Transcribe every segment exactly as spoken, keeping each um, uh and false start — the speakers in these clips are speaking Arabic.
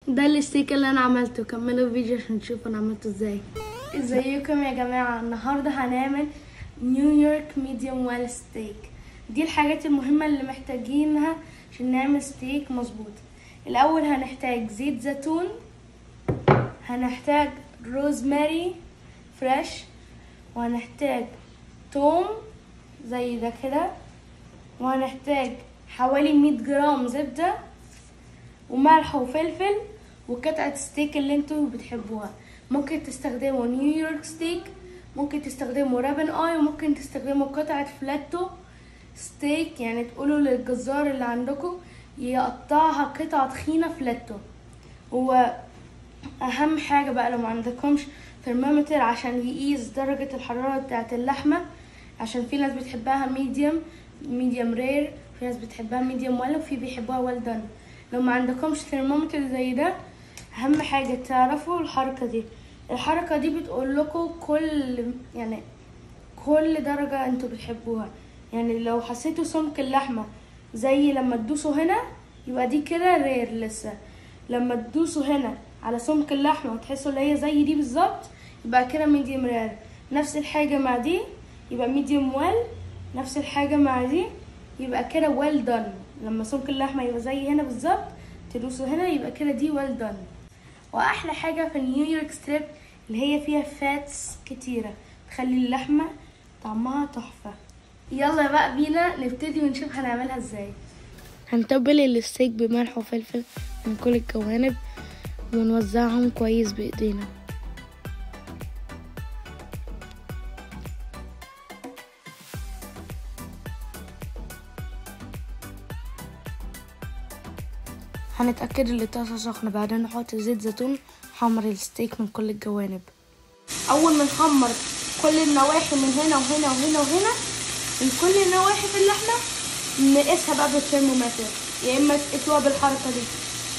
ده الستيك اللي انا عملته. كملوا الفيديو عشان تشوفوا انا عملته ازاي. ازيكم يا جماعه؟ النهارده هنعمل نيويورك ميديوم ويل ستيك. دي الحاجات المهمه اللي محتاجينها عشان نعمل ستيك مظبوط. الاول هنحتاج زيت زيتون، هنحتاج روزماري فريش، وهنحتاج توم زي ده كده، وهنحتاج حوالي مية جرام زبده وملح وفلفل وقطعة ستيك اللي انتوا بتحبوها. ممكن تستخدموا نيويورك ستيك، ممكن تستخدموا رابن اي، وممكن تستخدموا قطعة فلاتو ستيك، يعني تقولوا للجزار اللي عندكم يقطعها قطع تخينة فلاتو. واهم حاجة بقى لو ما عندكمش ثرمومتر عشان يقيس درجة الحرارة بتاعة اللحمة، عشان في ناس بتحبها ميديوم ميديوم رير، في ناس بتحبها ميديوم ويل، وفي بيحبوها ويل دان. لو ما عندكمش ثرمومتر زي ده، اهم حاجه تعرفوا الحركه دي. الحركه دي بتقول لكم كل يعني كل درجه انتوا بتحبوها. يعني لو حسيتوا سمك اللحمه زي لما تدوسوا هنا، يبقى دي كده رير لسه. لما تدوسوا هنا على سمك اللحمه وتحسوا اللي هي زي دي بالظبط، يبقى كده ميديوم رير. نفس الحاجه مع دي يبقى ميديوم ويل، نفس الحاجه مع دي يبقى كده ويل دان. لما سمك اللحمه يبقى زي هنا بالظبط، تدوسوا هنا، يبقى كده دي ويل دان. واحلى حاجه في النيويورك ستريب اللي هي فيها فاتس كتيره، تخلي اللحمه طعمها تحفه. يلا بقى بينا نبتدي ونشوف هنعملها ازاي. هنتبل الستيك بملح وفلفل من كل الجوانب ونوزعهم كويس بايدينا. هنتأكد ان الطاسة سخنة، بعدين نحط زيت زيتون حمر الستيك من كل الجوانب. اول ما نحمر كل النواحي من هنا وهنا وهنا وهنا، من كل النواحي في اللحمة، نقيسها بقى بالثرمومتر، يا اما تقيسوها بالحركة دي.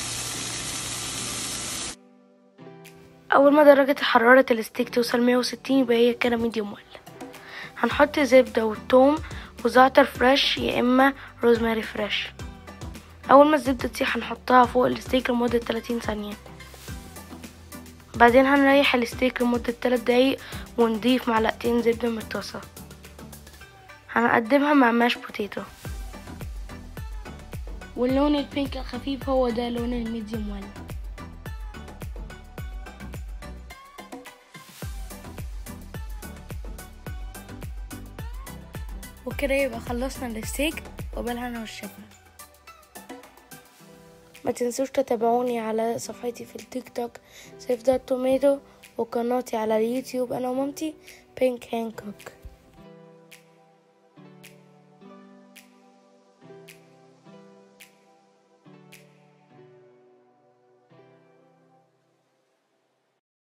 اول ما درجة حرارة الستيك توصل مية وستين، يبقى هي كده ميديوم ويل. هنحط زبدة وثوم وزعتر فريش يا اما روزماري فريش. اول ما الزبده تسيح هنحطها فوق الستيك لمده ثلاثين ثانيه. بعدين هنريح الستيك لمده ثلاث دقايق ونضيف معلقتين زبده من الطاسه. هنقدمها مع ماش بوتيتو، واللون البينك الخفيف هو ده لون الميديوم ويل. وكده يبقى خلصنا الستيك، وبالهنا والشفا. ما تنسوش تتابعوني على صفحتي في التيك توك سيف دوت توميتو، وقناتي على اليوتيوب انا ومامتي بينك هانكوك.